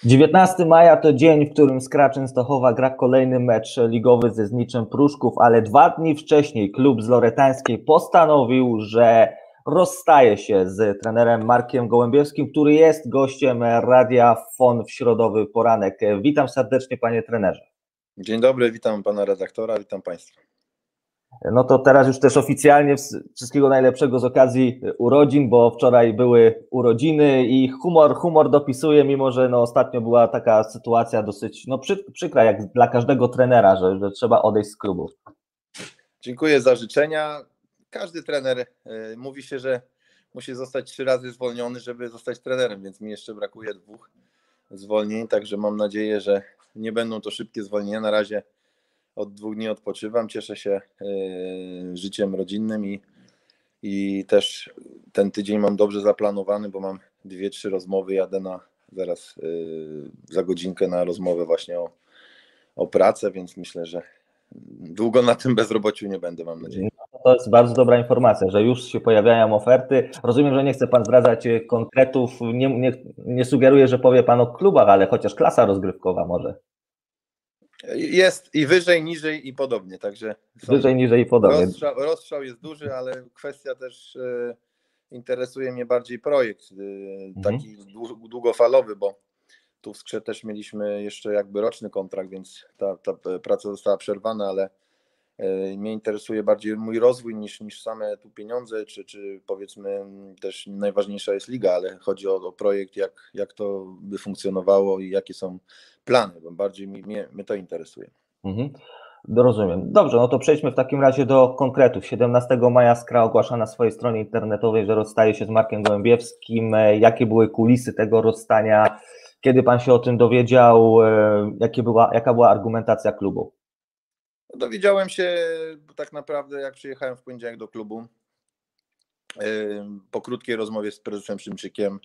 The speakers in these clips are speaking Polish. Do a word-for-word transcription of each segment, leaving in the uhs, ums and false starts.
dziewiętnastego maja to dzień, w którym Skra Częstochowa gra kolejny mecz ligowy ze Zniczem Pruszków, ale dwa dni wcześniej klub z Loretańskiej postanowił, że rozstaje się z trenerem Markiem Gołębiewskim, który jest gościem Radia F O N w środowy poranek. Witam serdecznie, panie trenerze. Dzień dobry, witam pana redaktora, witam państwa. No to teraz już też oficjalnie wszystkiego najlepszego z okazji urodzin, bo wczoraj były urodziny i humor, humor dopisuje, mimo że no ostatnio była taka sytuacja dosyć no przy, przykra, jak dla każdego trenera, że, że trzeba odejść z klubu. Dziękuję za życzenia. Każdy trener, y, mówi się, że musi zostać trzy razy zwolniony, żeby zostać trenerem, więc mi jeszcze brakuje dwóch zwolnień, także mam nadzieję, że nie będą to szybkie zwolnienia. Na razie od dwóch dni odpoczywam, cieszę się y, życiem rodzinnym i, i też ten tydzień mam dobrze zaplanowany, bo mam dwie, trzy rozmowy, jadę na, zaraz y, za godzinkę na rozmowę właśnie o, o pracę, więc myślę, że długo na tym bezrobociu nie będę, mam nadzieję. To jest bardzo dobra informacja, że już się pojawiają oferty. Rozumiem, że nie chce pan zdradzać konkretów, nie, nie, nie sugeruję, że powie pan o klubach, ale chociaż klasa rozgrywkowa może. Jest i wyżej, niżej i podobnie, także wyżej, niżej i podobnie. Rozstrzał, rozstrzał jest duży, ale kwestia też e, interesuje mnie bardziej projekt e, taki mhm. długofalowy, bo tu w Skrze też mieliśmy jeszcze jakby roczny kontrakt, więc ta, ta praca została przerwana, ale e, mnie interesuje bardziej mój rozwój niż, niż same tu pieniądze, czy, czy powiedzmy też najważniejsza jest liga, ale chodzi o, o projekt, jak, jak to by funkcjonowało i jakie są plany, bo bardziej mi, mnie, mnie to interesuje. Mhm. Rozumiem. Dobrze, no to przejdźmy w takim razie do konkretów. siedemnastego maja Skra ogłasza na swojej stronie internetowej, że rozstaje się z Markiem Gołębiewskim. Jakie były kulisy tego rozstania? Kiedy pan się o tym dowiedział? Jakie była, jaka była argumentacja klubu? Dowiedziałem się tak naprawdę, jak przyjechałem w poniedziałek do klubu, po krótkiej rozmowie z prezesem Szymczykiem,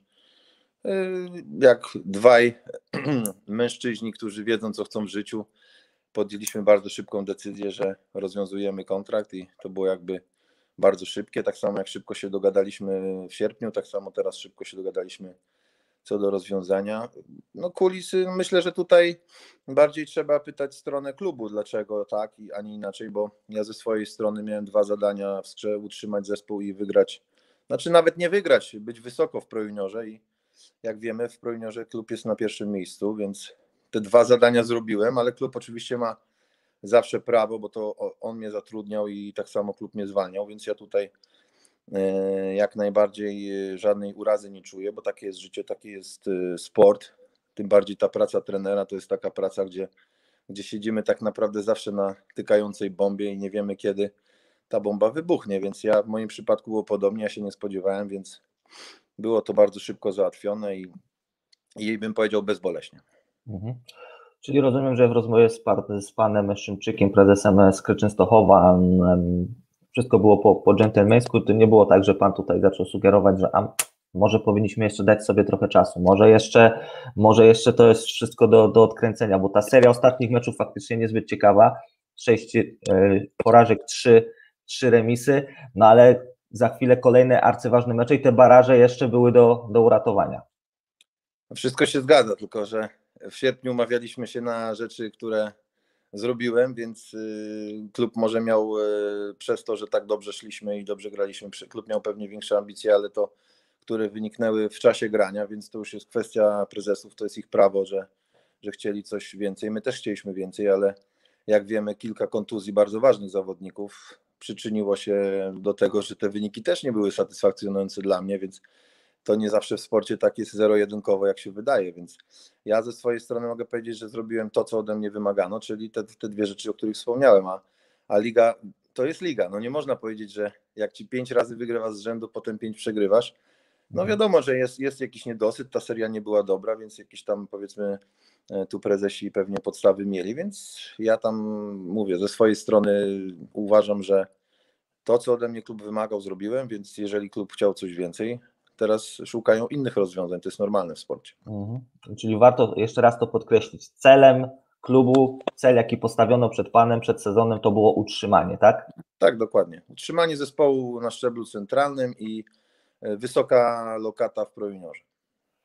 jak dwaj mężczyźni, którzy wiedzą, co chcą w życiu, podjęliśmy bardzo szybką decyzję, że rozwiązujemy kontrakt i to było jakby bardzo szybkie, tak samo jak szybko się dogadaliśmy w sierpniu, tak samo teraz szybko się dogadaliśmy co do rozwiązania. No kulisy, myślę, że tutaj bardziej trzeba pytać stronę klubu, dlaczego tak, a nie inaczej, bo ja ze swojej strony miałem dwa zadania w Skrze, utrzymać zespół i wygrać, znaczy nawet nie wygrać, być wysoko w Pro-Juniorze i jak wiemy w Pro-Juniorze klub jest na pierwszym miejscu, więc te dwa zadania zrobiłem, ale klub oczywiście ma zawsze prawo, bo to on mnie zatrudniał i tak samo klub mnie zwalniał, więc ja tutaj jak najbardziej żadnej urazy nie czuję, bo takie jest życie, taki jest sport, tym bardziej ta praca trenera to jest taka praca, gdzie, gdzie siedzimy tak naprawdę zawsze na tykającej bombie i nie wiemy, kiedy ta bomba wybuchnie, więc ja w moim przypadku było podobnie, ja się nie spodziewałem, więc było to bardzo szybko załatwione i, i bym powiedział bezboleśnie. Mhm. Czyli rozumiem, że w rozmowie z, pan, z panem Szymczykiem, prezesem Skry Częstochowa, wszystko było po, po dżentelmeńsku, to nie było tak, że pan tutaj zaczął sugerować, że a, może powinniśmy jeszcze dać sobie trochę czasu, może jeszcze, może jeszcze to jest wszystko do, do odkręcenia, bo ta seria ostatnich meczów faktycznie niezbyt ciekawa, sześć e, porażek, trzy, trzy remisy, no ale za chwilę kolejne arcyważne mecze i te baraże jeszcze były do, do uratowania. Wszystko się zgadza, tylko że w sierpniu umawialiśmy się na rzeczy, które zrobiłem, więc klub może miał przez to, że tak dobrze szliśmy i dobrze graliśmy, klub miał pewnie większe ambicje, ale to, które wyniknęły w czasie grania, więc to już jest kwestia prezesów, to jest ich prawo, że, że chcieli coś więcej. My też chcieliśmy więcej, ale jak wiemy, kilka kontuzji bardzo ważnych zawodników przyczyniło się do tego, że te wyniki też nie były satysfakcjonujące dla mnie, więc to nie zawsze w sporcie tak jest zero-jedynkowo, jak się wydaje, więc ja ze swojej strony mogę powiedzieć, że zrobiłem to, co ode mnie wymagano, czyli te, te dwie rzeczy, o których wspomniałem, a, a liga to jest liga, no nie można powiedzieć, że jak ci pięć razy wygrywasz z rzędu, potem pięć przegrywasz, no wiadomo, że jest, jest jakiś niedosyt, ta seria nie była dobra, więc jakieś tam powiedzmy tu prezesi pewnie podstawy mieli, więc ja tam mówię, ze swojej strony uważam, że to, co ode mnie klub wymagał, zrobiłem, więc jeżeli klub chciał coś więcej, teraz szukają innych rozwiązań, to jest normalne w sporcie. Mhm. Czyli warto jeszcze raz to podkreślić. Celem klubu, cel jaki postawiono przed panem, przed sezonem, to było utrzymanie, tak? Tak, dokładnie. Utrzymanie zespołu na szczeblu centralnym i wysoka lokata w Pro-Juniorze.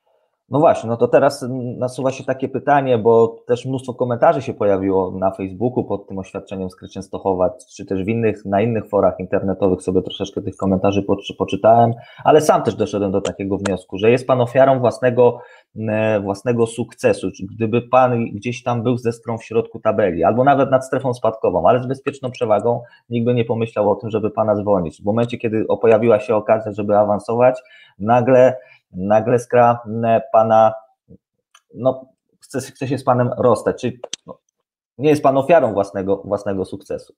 No właśnie, no to teraz nasuwa się takie pytanie, bo też mnóstwo komentarzy się pojawiło na Facebooku pod tym oświadczeniem z Kryczyn Stochowa, czy też w innych, na innych forach internetowych sobie troszeczkę tych komentarzy poczytałem, ale sam też doszedłem do takiego wniosku, że jest Pan ofiarą własnego, własnego sukcesu. Gdyby Pan gdzieś tam był ze skrą w środku tabeli, albo nawet nad strefą spadkową, ale z bezpieczną przewagą, nikt by nie pomyślał o tym, żeby Pana zwolnić. W momencie, kiedy pojawiła się okazja, żeby awansować, nagle nagle Skra Pana, no, chce, chce się z Panem rozstać, czy no, nie jest Pan ofiarą własnego, własnego sukcesu?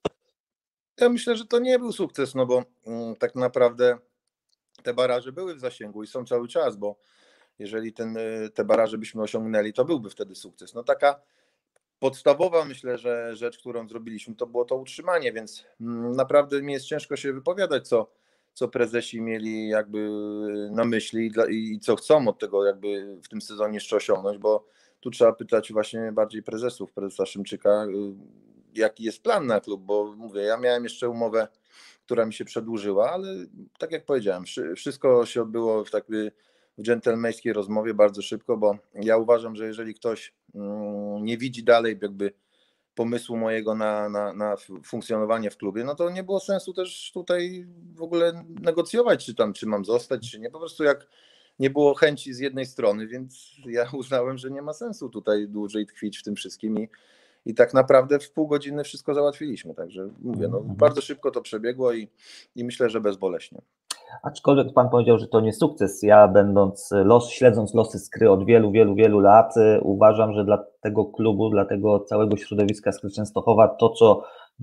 Ja myślę, że to nie był sukces, no bo mm, tak naprawdę te baraże były w zasięgu i są cały czas, bo jeżeli ten, te baraże byśmy osiągnęli, to byłby wtedy sukces. No taka podstawowa, myślę, że rzecz, którą zrobiliśmy, to było to utrzymanie, więc mm, naprawdę mi jest ciężko się wypowiadać, co, co prezesi mieli jakby na myśli i, dla, i co chcą od tego jakby w tym sezonie jeszcze osiągnąć, bo tu trzeba pytać właśnie bardziej prezesów, prezesa Szymczyka, jaki jest plan na klub, bo mówię, ja miałem jeszcze umowę, która mi się przedłużyła, ale tak jak powiedziałem, wszystko się odbyło w takiej w dżentelmeńskiej rozmowie bardzo szybko, bo ja uważam, że jeżeli ktoś nie widzi dalej jakby pomysłu mojego na, na, na funkcjonowanie w klubie, no to nie było sensu też tutaj w ogóle negocjować, czy tam, czy mam zostać, czy nie. Po prostu jak nie było chęci z jednej strony, więc ja uznałem, że nie ma sensu tutaj dłużej tkwić w tym wszystkim i, i tak naprawdę w pół godziny wszystko załatwiliśmy. Także mówię, no, bardzo szybko to przebiegło i, i myślę, że bezboleśnie. Aczkolwiek Pan powiedział, że to nie sukces. Ja będąc los, śledząc losy Skry od wielu, wielu, wielu lat, uważam, że dla tego klubu, dla tego całego środowiska Skry Częstochowa, to co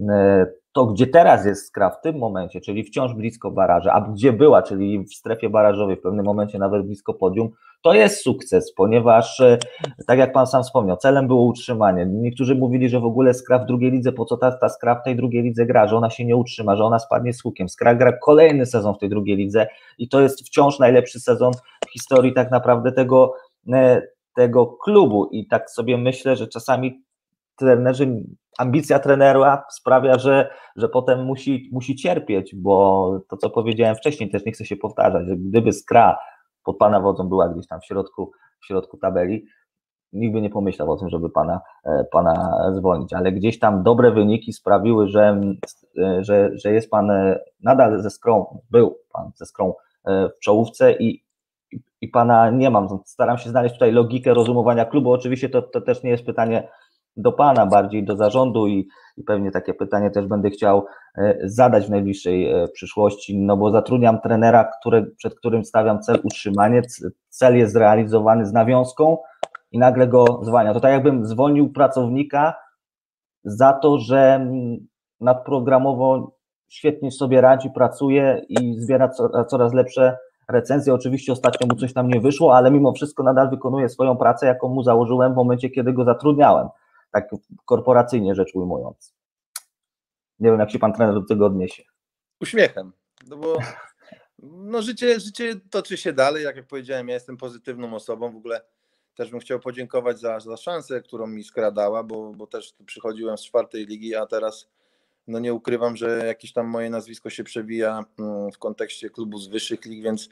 to, gdzie teraz jest Skra w tym momencie, czyli wciąż blisko baraża, a gdzie była, czyli w strefie barażowej, w pewnym momencie nawet blisko podium, to jest sukces, ponieważ tak jak Pan sam wspomniał, celem było utrzymanie. Niektórzy mówili, że w ogóle Skra w drugiej lidze, po co ta, ta Skra w tej drugiej lidze gra, że ona się nie utrzyma, że ona spadnie z hukiem. Skra gra kolejny sezon w tej drugiej lidze i to jest wciąż najlepszy sezon w historii tak naprawdę tego, tego klubu i tak sobie myślę, że czasami trenerzy, ambicja trenera sprawia, że, że potem musi, musi cierpieć, bo to, co powiedziałem wcześniej, też nie chcę się powtarzać, że gdyby Skra pod Pana wodzą była gdzieś tam w środku, w środku tabeli, nikt by nie pomyślał o tym, żeby Pana, pana zwolnić, ale gdzieś tam dobre wyniki sprawiły, że, że, że jest Pan nadal ze Skrą, był Pan ze Skrą w czołówce i, i, i Pana nie mam. Staram się znaleźć tutaj logikę rozumowania klubu. Oczywiście to, to też nie jest pytanie do Pana, bardziej do zarządu i, i pewnie takie pytanie też będę chciał zadać w najbliższej przyszłości, no bo zatrudniam trenera, który, przed którym stawiam cel utrzymanie, cel jest zrealizowany z nawiązką i nagle go zwalnia. To tak jakbym zwolnił pracownika za to, że nadprogramowo świetnie sobie radzi, pracuje i zbiera coraz lepsze recenzje. Oczywiście ostatnio mu coś tam nie wyszło, ale mimo wszystko nadal wykonuje swoją pracę, jaką mu założyłem w momencie, kiedy go zatrudniałem. Tak korporacyjnie rzecz ujmując. Nie wiem, jak się Pan trener do tego odniesie. Uśmiechem, no bo no życie, życie toczy się dalej, jak, jak powiedziałem, ja jestem pozytywną osobą, w ogóle też bym chciał podziękować za, za szansę, którą mi Skra dała, bo, bo też przychodziłem z czwartej ligi, a teraz no nie ukrywam, że jakieś tam moje nazwisko się przewija w kontekście klubu z wyższych lig, więc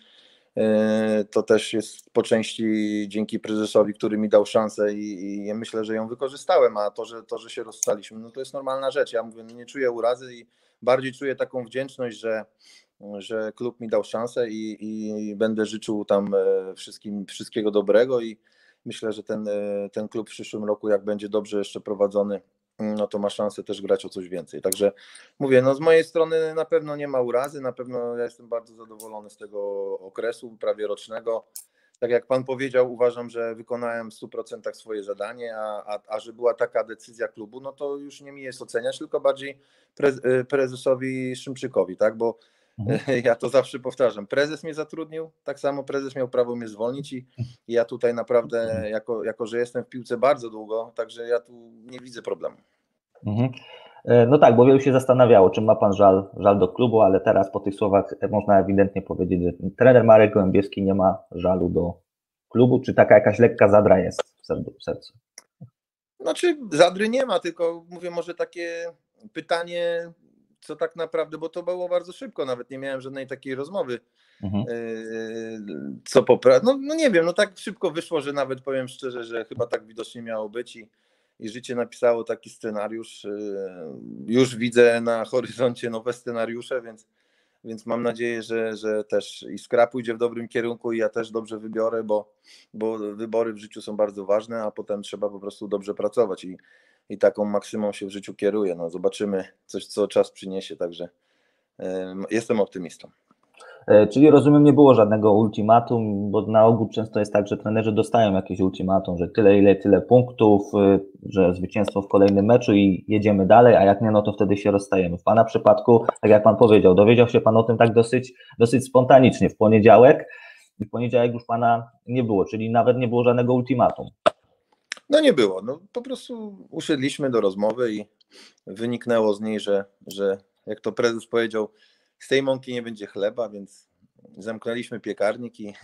to też jest po części dzięki prezesowi, który mi dał szansę i, i myślę, że ją wykorzystałem, a to, że to, że się rozstaliśmy, no to jest normalna rzecz. Ja mówię, no nie czuję urazy i bardziej czuję taką wdzięczność, że, że klub mi dał szansę i, i będę życzył tam wszystkim wszystkiego dobrego i myślę, że ten, ten klub w przyszłym roku, jak będzie dobrze jeszcze prowadzony, no to ma szansę też grać o coś więcej. Także mówię, no z mojej strony na pewno nie ma urazy, na pewno ja jestem bardzo zadowolony z tego okresu prawie rocznego. Tak jak Pan powiedział, uważam, że wykonałem w stu procentach swoje zadanie, a, a, a że była taka decyzja klubu, no to już nie mi jest oceniać, tylko bardziej prez, prezesowi Szymczykowi, tak, bo mhm. ja to zawsze powtarzam, prezes mnie zatrudnił, tak samo prezes miał prawo mnie zwolnić i, i ja tutaj naprawdę, jako, jako że jestem w piłce bardzo długo, także ja tu nie widzę problemu. Mhm. No tak, bo wielu się zastanawiało, czym ma Pan żal, żal do klubu, ale teraz po tych słowach można ewidentnie powiedzieć, że trener Marek Gołębieski nie ma żalu do klubu, czy taka jakaś lekka zadra jest w sercu? Znaczy zadry nie ma, tylko mówię, może takie pytanie, co tak naprawdę, bo to było bardzo szybko, nawet nie miałem żadnej takiej rozmowy, Mhm. co poprawić. No, no nie wiem, no tak szybko wyszło, że nawet powiem szczerze, że chyba tak widocznie miało być i, i życie napisało taki scenariusz. Już widzę na horyzoncie nowe scenariusze, więc, więc mam nadzieję, że, że też Iskra pójdzie w dobrym kierunku i ja też dobrze wybiorę, bo, bo wybory w życiu są bardzo ważne, a potem trzeba po prostu dobrze pracować i, i taką maksymą się w życiu kieruję. No, zobaczymy coś, co czas przyniesie, także jestem optymistą. Czyli rozumiem, nie było żadnego ultimatum, bo na ogół często jest tak, że trenerzy dostają jakieś ultimatum, że tyle, ile, tyle punktów, że zwycięstwo w kolejnym meczu i jedziemy dalej, a jak nie, no to wtedy się rozstajemy. W Pana przypadku, tak jak Pan powiedział, dowiedział się Pan o tym tak dosyć, dosyć spontanicznie w poniedziałek i w poniedziałek już Pana nie było, czyli nawet nie było żadnego ultimatum. No nie było, no po prostu usiedliśmy do rozmowy i wyniknęło z niej, że, że jak to prezes powiedział, z tej mąki nie będzie chleba, więc zamknęliśmy piekarnik i,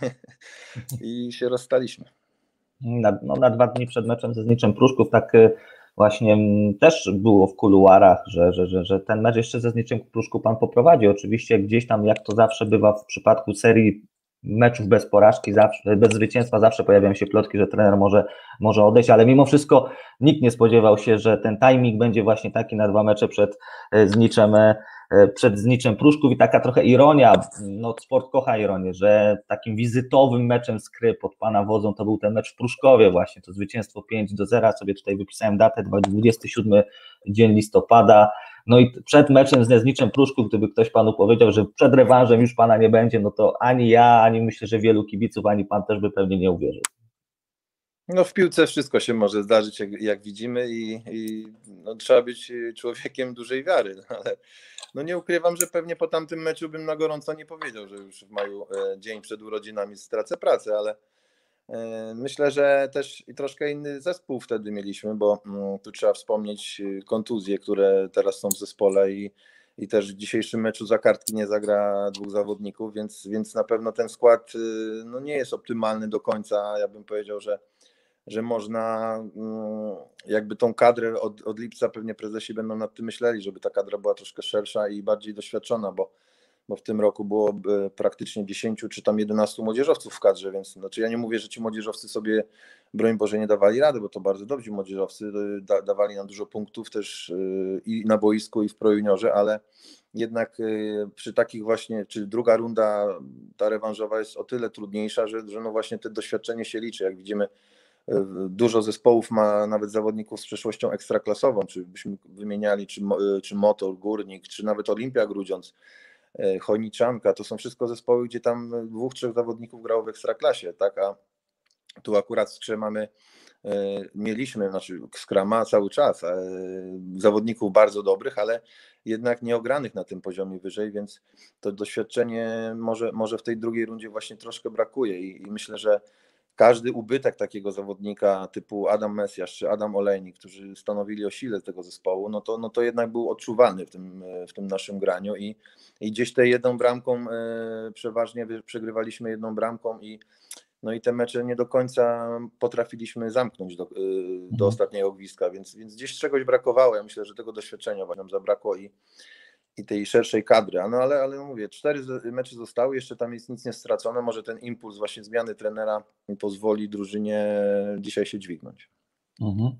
i się rozstaliśmy. Na, no, na dwa dni przed meczem ze Zniczem Pruszków tak właśnie też było w kuluarach, że, że, że, że ten mecz jeszcze ze Zniczem Pruszków Pan poprowadzi. Oczywiście gdzieś tam, jak to zawsze bywa w przypadku serii meczów bez porażki, zawsze, bez zwycięstwa, zawsze pojawiają się plotki, że trener może, może odejść, ale mimo wszystko nikt nie spodziewał się, że ten timing będzie właśnie taki na dwa mecze przed Zniczem, przed Zniczem Pruszków i taka trochę ironia, no sport kocha ironię, że takim wizytowym meczem Skry pod Pana wodzą to był ten mecz w Pruszkowie właśnie, to zwycięstwo pięć do zera, sobie tutaj wypisałem datę, dwudziesty siódmy dzień listopada. No i przed meczem z Zniczem Pruszków, gdyby ktoś Panu powiedział, że przed rewanżem już Pana nie będzie, no to ani ja, ani myślę, że wielu kibiców, ani Pan też by pewnie nie uwierzył. No w piłce wszystko się może zdarzyć, jak, jak widzimy i, i no, trzeba być człowiekiem dużej wiary, ale no nie ukrywam, że pewnie po tamtym meczu bym na gorąco nie powiedział, że już w maju, e, dzień przed urodzinami stracę pracę, ale e, myślę, że też i troszkę inny zespół wtedy mieliśmy, bo mm, tu trzeba wspomnieć kontuzje, które teraz są w zespole i, i też w dzisiejszym meczu za kartki nie zagra dwóch zawodników, więc, więc na pewno ten skład no, nie jest optymalny do końca. Ja bym powiedział, że że można jakby tą kadrę od, od lipca, pewnie prezesi będą nad tym myśleli, żeby ta kadra była troszkę szersza i bardziej doświadczona, bo, bo w tym roku było praktycznie dziesięciu czy tam jedenastu młodzieżowców w kadrze, więc znaczy ja nie mówię, że ci młodzieżowcy sobie, broń Boże, nie dawali rady, bo to bardzo dobrzy młodzieżowcy, da, dawali nam dużo punktów też i na boisku i w projuniorze, ale jednak przy takich właśnie, czy druga runda, ta rewanżowa jest o tyle trudniejsza, że, że no właśnie to doświadczenie się liczy, jak widzimy. Dużo zespołów ma nawet zawodników z przeszłością ekstraklasową, czy byśmy wymieniali, czy, czy Motor, Górnik, czy nawet Olimpia Grudziądz, Chojniczanka, to są wszystko zespoły, gdzie tam dwóch, trzech zawodników grało w ekstraklasie, tak, a tu akurat w Skrze mamy, mieliśmy, znaczy Skra ma cały czas zawodników bardzo dobrych, ale jednak nieogranych na tym poziomie wyżej, więc to doświadczenie może, może w tej drugiej rundzie właśnie troszkę brakuje i, i myślę, że każdy ubytek takiego zawodnika typu Adam Mesjasz czy Adam Olejnik, którzy stanowili o sile tego zespołu, no to, no to jednak był odczuwalny w tym, w tym naszym graniu i, i gdzieś tę jedną bramką e, przeważnie przegrywaliśmy jedną bramką i no i te mecze nie do końca potrafiliśmy zamknąć do, do ostatniego ogniska, więc, więc gdzieś czegoś brakowało. Ja myślę, że tego doświadczenia nam zabrakło i i tej szerszej kadry, no ale, ale mówię, cztery mecze zostały, jeszcze tam jest nic nie stracone, może ten impuls właśnie zmiany trenera pozwoli drużynie dzisiaj się dźwignąć. Mhm.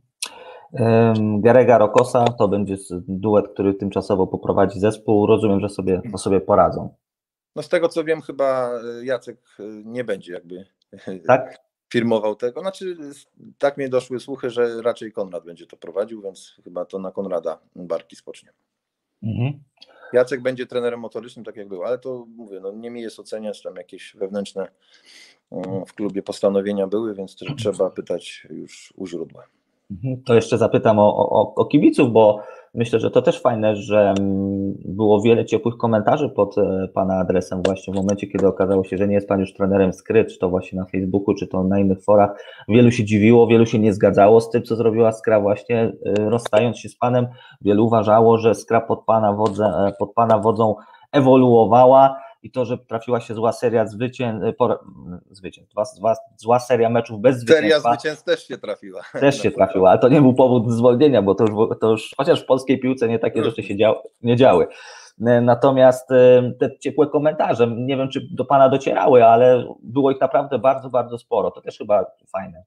Garega Rokosa to będzie duet, który tymczasowo poprowadzi zespół, rozumiem, że sobie, to sobie poradzą. No z tego co wiem, chyba Jacek nie będzie jakby tak? firmował tego, znaczy tak mnie doszły słuchy, że raczej Konrad będzie to prowadził, więc chyba to na Konrada barki spocznie. Mhm. Jacek będzie trenerem motorycznym, tak jak był, ale to mówię, no nie mi jest oceniać, tam jakieś wewnętrzne w klubie postanowienia były, więc trzeba pytać już u źródła. To jeszcze zapytam o, o, o kibiców, bo myślę, że to też fajne, że było wiele ciepłych komentarzy pod Pana adresem właśnie w momencie, kiedy okazało się, że nie jest Pan już trenerem Skry, czy to właśnie na Facebooku, czy to na innych forach. Wielu się dziwiło, wielu się nie zgadzało z tym, co zrobiła Skra właśnie rozstając się z Panem. Wielu uważało, że Skra pod Pana wodzę, pod Pana wodzą ewoluowała. i to, że trafiła się zła seria zwycięstw, zwycięstw zła, zła seria meczów bez Seria zwycięstwa. zwycięstw też się trafiła. Też się trafiła, ale to nie był powód do zwolnienia, bo to już, to już chociaż w polskiej piłce nie takie rzeczy się dział, nie działy. Natomiast te ciepłe komentarze, nie wiem, czy do Pana docierały, ale było ich naprawdę bardzo, bardzo sporo. To też chyba fajne.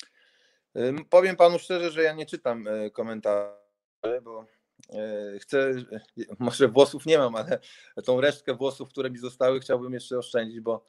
Powiem Panu szczerze, że ja nie czytam komentarzy, bo chcę, może włosów nie mam, ale tą resztkę włosów, które mi zostały, chciałbym jeszcze oszczędzić, bo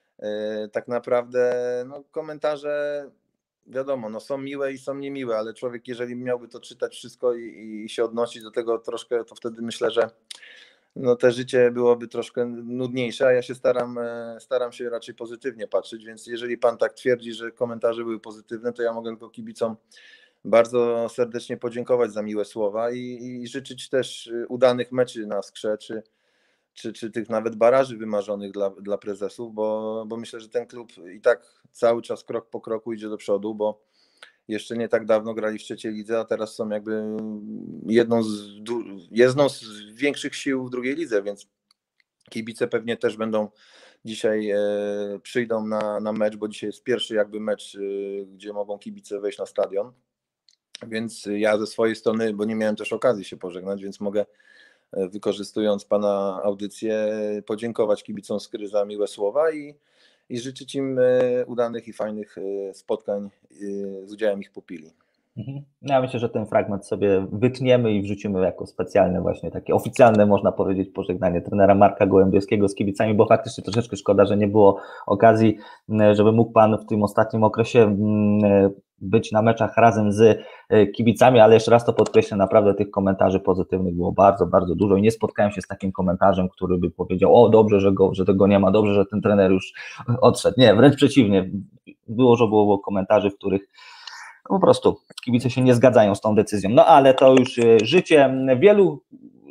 tak naprawdę no, komentarze, wiadomo, no, są miłe i są niemiłe, ale człowiek, jeżeli miałby to czytać wszystko i, i się odnosić do tego troszkę, to wtedy myślę, że no, te życie byłoby troszkę nudniejsze, a ja się staram, staram się raczej pozytywnie patrzeć, więc jeżeli Pan tak twierdzi, że komentarze były pozytywne, to ja mogę tylko kibicom bardzo serdecznie podziękować za miłe słowa i, i życzyć też udanych meczy na Skrze, czy, czy, czy tych nawet baraży wymarzonych dla, dla prezesów, bo, bo myślę, że ten klub i tak cały czas krok po kroku idzie do przodu, bo jeszcze nie tak dawno grali w trzeciej lidze, a teraz są jakby jedną z, jedną z większych sił w drugiej lidze, więc kibice pewnie też będą dzisiaj, e, przyjdą na, na mecz, bo dzisiaj jest pierwszy jakby mecz, e, gdzie mogą kibice wejść na stadion, więc ja ze swojej strony, bo nie miałem też okazji się pożegnać, więc mogę, wykorzystując Pana audycję, podziękować kibicom Skry za miłe słowa i, i życzyć im udanych i fajnych spotkań z udziałem ich pupili. Ja myślę, że ten fragment sobie wytniemy i wrzucimy jako specjalne właśnie takie oficjalne, można powiedzieć, pożegnanie trenera Marka Gołębiowskiego z kibicami, bo faktycznie troszeczkę szkoda, że nie było okazji, żeby mógł Pan w tym ostatnim okresie być na meczach razem z kibicami, ale jeszcze raz to podkreślę, naprawdę tych komentarzy pozytywnych było bardzo, bardzo dużo i nie spotkałem się z takim komentarzem, który by powiedział: o, dobrze, że, go, że tego nie ma, dobrze, że ten trener już odszedł. Nie, wręcz przeciwnie, było, że było komentarzy, w których po prostu kibice się nie zgadzają z tą decyzją. No ale to już życie. Wielu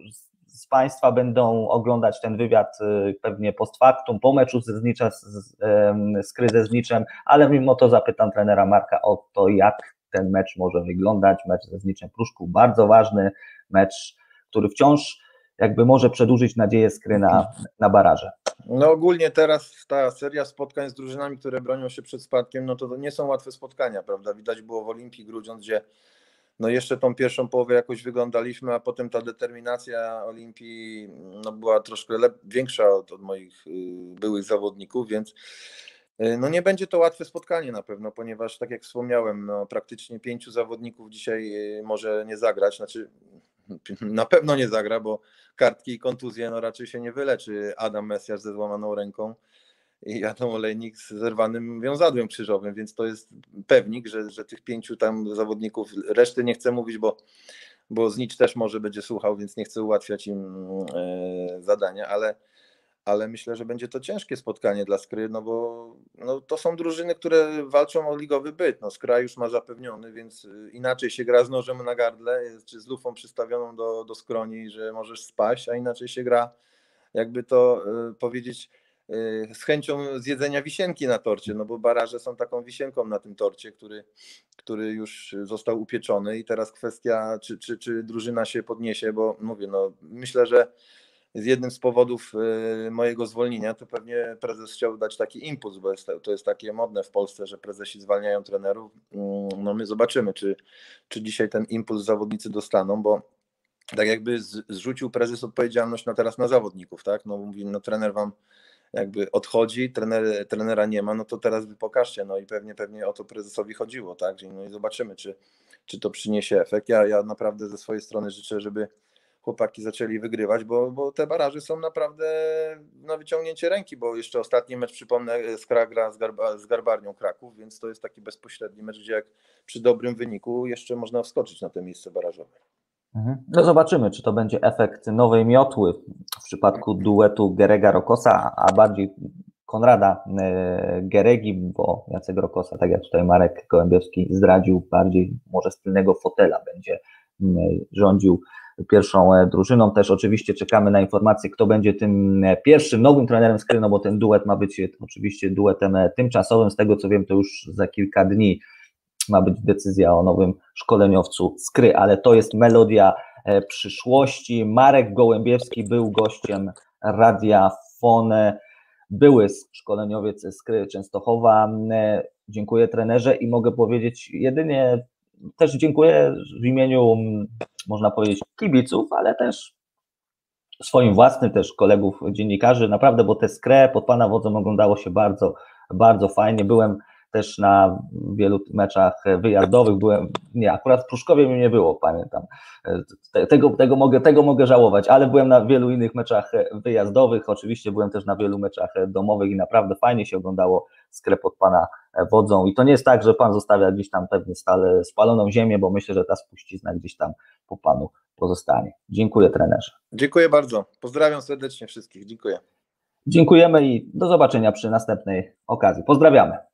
z Państwa będą oglądać ten wywiad pewnie post factum, po meczu ze Znicza, z Skry ze Zniczem, ale mimo to zapytam trenera Marka o to, jak ten mecz może wyglądać. Mecz ze Zniczem Pruszków, bardzo ważny mecz, który wciąż jakby może przedłużyć nadzieję Skry na, na baraże. No ogólnie teraz ta seria spotkań z drużynami, które bronią się przed spadkiem, no to, to nie są łatwe spotkania, prawda? Widać było w Olimpii Grudziądz, gdzie no jeszcze tą pierwszą połowę jakoś wyglądaliśmy, a potem ta determinacja Olimpii no była troszkę lep- większa od, od moich y, byłych zawodników, więc y, no nie będzie to łatwe spotkanie na pewno, ponieważ tak jak wspomniałem, no praktycznie pięciu zawodników dzisiaj y, może nie zagrać, znaczy na pewno nie zagra, bo kartki i kontuzje no raczej się nie wyleczy. Adam Mesjasz ze złamaną ręką i Adam Olejnik z zerwanym wiązadłem krzyżowym, więc to jest pewnik, że, że tych pięciu tam zawodników, reszty nie chcę mówić, bo, bo Znicz też może będzie słuchał, więc nie chcę ułatwiać im e, zadania, ale, ale myślę, że będzie to ciężkie spotkanie dla Skry, no bo no to są drużyny, które walczą o ligowy byt. No Skra już ma zapewniony, więc inaczej się gra z nożem na gardle, czy z lufą przystawioną do, do skroni, że możesz spaść, a inaczej się gra, jakby to y, powiedzieć, y, z chęcią zjedzenia wisienki na torcie, no bo baraże są taką wisienką na tym torcie, który, który już został upieczony i teraz kwestia, czy, czy, czy drużyna się podniesie, bo mówię, no myślę, że z jednym z powodów mojego zwolnienia, to pewnie prezes chciał dać taki impuls, bo jest, to jest takie modne w Polsce, że prezesi zwalniają trenerów. No my zobaczymy, czy, czy dzisiaj ten impuls zawodnicy dostaną, bo tak jakby z, zrzucił prezes odpowiedzialność na teraz na zawodników, tak? No mówi, no trener wam jakby odchodzi, trener, trenera nie ma, no to teraz wy pokażcie, no i pewnie pewnie o to prezesowi chodziło, tak? No i zobaczymy, czy, czy to przyniesie efekt. Ja, ja naprawdę ze swojej strony życzę, żeby chłopaki zaczęli wygrywać, bo, bo te baraże są naprawdę na wyciągnięcie ręki, bo jeszcze ostatni mecz, przypomnę, Skra gra z, Garba, z Garbarnią Kraków, więc to jest taki bezpośredni mecz, gdzie jak przy dobrym wyniku jeszcze można wskoczyć na to miejsce barażowe. No zobaczymy, czy to będzie efekt nowej miotły w przypadku duetu Gerega-Rokosa, a bardziej Konrada Geregi, bo Jacek Rokosa, tak jak tutaj Marek Gołębiowski zdradził, bardziej może z tylnego fotela będzie rządził pierwszą drużyną. Też oczywiście czekamy na informację, kto będzie tym pierwszym nowym trenerem Skry, no bo ten duet ma być oczywiście duetem tymczasowym. Z tego co wiem, to już za kilka dni ma być decyzja o nowym szkoleniowcu Skry, ale to jest melodia przyszłości. Marek Gołębiewski był gościem Radia Fone, były szkoleniowiec z Skry Częstochowa. Dziękuję trenerze i mogę powiedzieć jedynie, też dziękuję w imieniu, można powiedzieć, kibiców, ale też swoim własnym, też kolegów dziennikarzy, naprawdę, bo tę Skrę pod Pana wodzą oglądało się bardzo, bardzo fajnie. Byłem też na wielu meczach wyjazdowych, byłem, nie, akurat w Pruszkowie mnie nie było, pamiętam, tego, tego, mogę, tego mogę żałować, ale byłem na wielu innych meczach wyjazdowych, oczywiście byłem też na wielu meczach domowych i naprawdę fajnie się oglądało Skrę pod Pana wodzą i to nie jest tak, że Pan zostawia gdzieś tam pewnie stale spaloną ziemię, bo myślę, że ta spuścizna gdzieś tam po Panu pozostanie. Dziękuję trenerze. Dziękuję bardzo, pozdrawiam serdecznie wszystkich, dziękuję. Dziękujemy i do zobaczenia przy następnej okazji. Pozdrawiamy.